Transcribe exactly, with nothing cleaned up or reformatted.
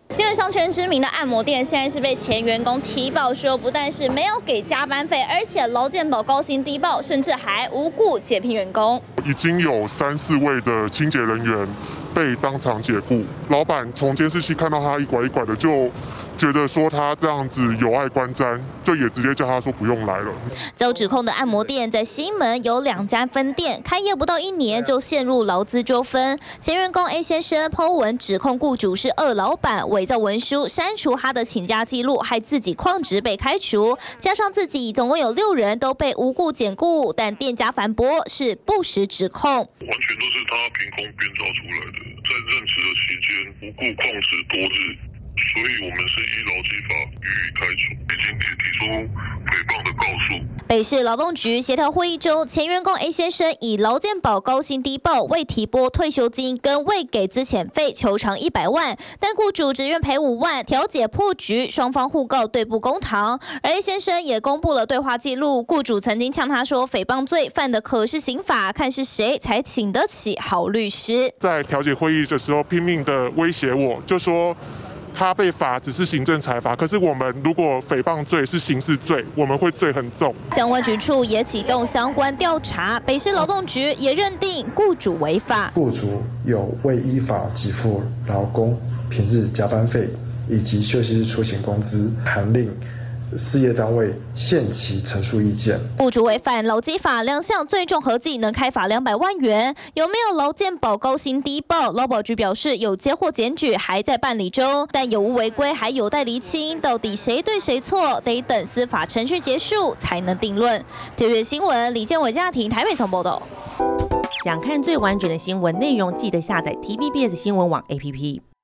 新闻商圈知名的按摩店，现在是被前员工提报说，不但是没有给加班费，而且劳健保高薪低报，甚至还无故解聘员工。 已经有三四位的清洁人员被当场解雇，老板从监视器看到他一拐一拐的，就觉得说他这样子有碍观瞻，就也直接叫他说不用来了。 遭指控的按摩店在西门有两家分店，开业不到一年就陷入劳资纠纷。前员工 A 先生 po 文指控雇主是二老板，伪造文书删除他的请假记录，害自己旷职被开除，加上自己总共有六人都被无故解雇，但店家反驳是不实指控，完全都是他凭空编造出来的。在任职的期间无故旷职多日。所以，我们是依劳基法予以开除，已经提提出诽谤的告诉。 北市劳动局协调会议中，前员工 A 先生以劳健保高薪低报、未提拨退休金跟未给资遣费求偿一百万，但雇主只愿赔五万，调解破局，双方互告对簿公堂。而 A 先生也公布了对话记录，雇主曾经呛他说，诽谤罪犯的可是刑法，看是谁才请得起好律师。 在调解会议的时候，拼命的威胁我，就说。他被罚只是行政裁罚，可是我们如果诽谤罪是刑事罪，我们会罪很重。 相关局处也启动相关调查，北市劳动局也认定雇主违法， 雇主有未依法给付劳工平日加班费以及休息日出勤工资，函令事业单位限期陈述意见。 雇主违反劳基法两项最重合计能开罚两百万元。有没有劳健保高薪低报？劳保局表示有接获检举，还在办理中，但有无违规还有待厘清。到底谁对谁错，得等司法程序结束才能定论。特别新闻李建伟家庭台北从报道。 想看最完整的新闻内容，记得下载 T V B S 新闻网 A P P。